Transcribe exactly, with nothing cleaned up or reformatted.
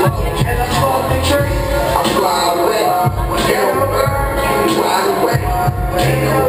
And I saw the tree. I fly away. When you're on earth, you ride away. When you're